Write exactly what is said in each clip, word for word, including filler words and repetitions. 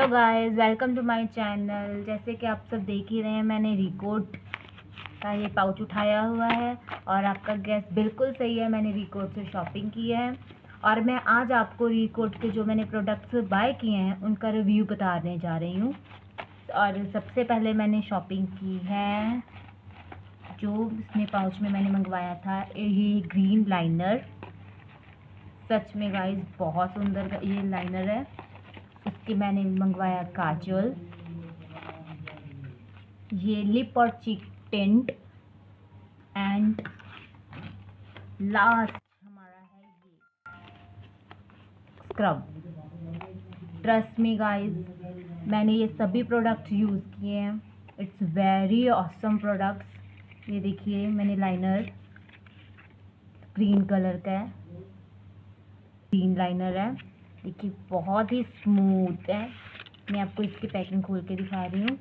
Guys, welcome to my channel. जैसे कि आप सब देख ही रहे हैं, मैंने रिकोट का ये पाउच उठाया हुआ है और आपका गैस बिल्कुल सही है, मैंने रिकोट से शॉपिंग की है और मैं आज आपको रिकोट के जो मैंने प्रोडक्ट्स बाय किए हैं उनका रिव्यू बताने जा रही हूँ। और सबसे पहले मैंने शॉपिंग की है जो इसमें पाउच में मैंने मंगवाया था, ये ग्रीन लाइनर। सच में गाइस बहुत सुंदर ये लाइनर है। इसकी मैंने मंगवाया काजल, ये लिप और चीक टिंट, एंड लास्ट हमारा है ये स्क्रब। ट्रस्ट मी गाइस, मैंने ये सभी प्रोडक्ट यूज़ किए हैं। It's very awesome products. ये देखिए, मैंने लाइनर ग्रीन कलर का है, ग्रीन लाइनर है। देखिए बहुत ही स्मूथ है। मैं आपको इसकी पैकिंग खोल के दिखा रही हूँ।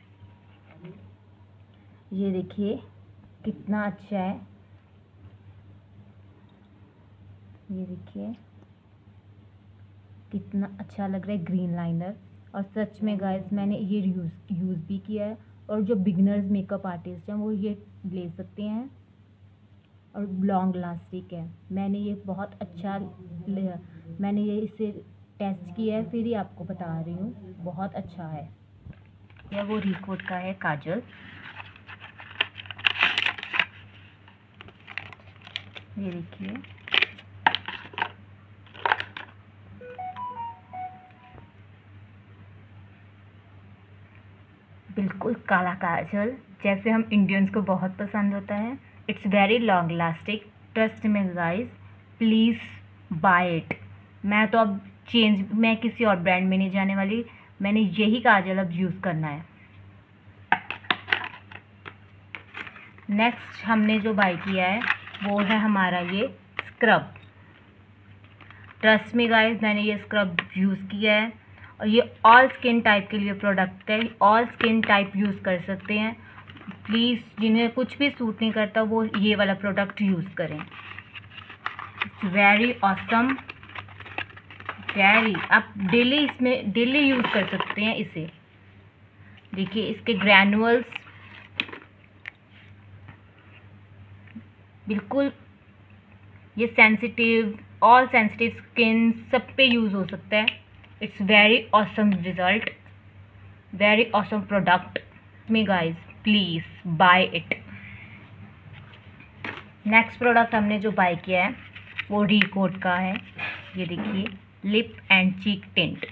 ये देखिए कितना अच्छा है। ये देखिए कितना अच्छा लग रहा है ग्रीन लाइनर। और सच में गाइस मैंने ये यूज़ यूज़ भी किया है और जो बिगनर्स मेकअप आर्टिस्ट हैं वो ये ले सकते हैं और लॉन्ग लास्टिक है। मैंने ये बहुत अच्छा लिया, मैंने ये इसे टेस्ट किया है, फिर ही आपको बता रही हूँ। बहुत अच्छा है। यह वो रिकोट का है काजल। ये देखिए बिल्कुल काला काजल, जैसे हम इंडियंस को बहुत पसंद होता है। It's very long lasting. Trust me guys, please buy it. मैं तो अब चेंज मैं किसी और ब्रांड में नहीं जाने वाली, मैंने यही काजल अब यूज़ करना है। नेक्स्ट हमने जो बाय किया है वो है हमारा ये स्क्रब। ट्रस्ट में गाइस, मैंने ये स्क्रब यूज़ किया है और ये ऑल स्किन टाइप के लिए प्रोडक्ट है। ऑल स्किन टाइप यूज़ कर सकते हैं। प्लीज़ जिन्हें कुछ भी सूट नहीं करता वो ये वाला प्रोडक्ट यूज़ करें। It's very awesome, very. आप डेली इसमें डेली यूज़ कर सकते हैं इसे। देखिए इसके ग्रैनुअल्स बिल्कुल, ये सेंसिटिव, ऑल सेंसिटिव स्किन सब पे यूज़ हो सकता है। It's very awesome result, very awesome product में guys, please buy it. Next product हमने जो बाय किया है वो रिकोट का है। ये देखिए, lip and cheek tint.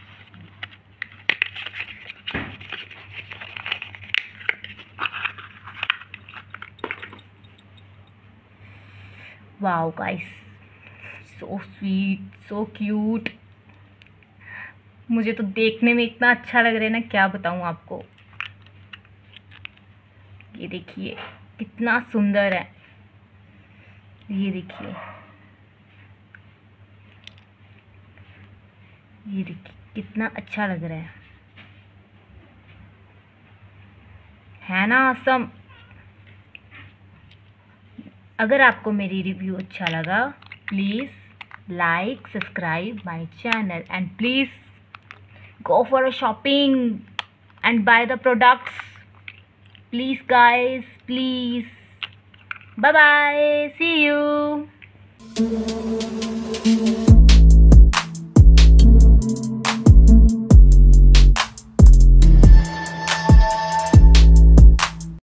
Wow guys, so sweet, so cute. मुझे तो देखने में इतना अच्छा लग रहा है ना, क्या बताऊं आपको। ये देखिए कितना सुंदर है। ये देखिए, ये देखिए कितना अच्छा लग रहा है है ना ऑसम। अगर आपको मेरी रिव्यू अच्छा लगा, please like, subscribe my channel and please go for a shopping and buy the products. Please guys, please. Bye bye. See you.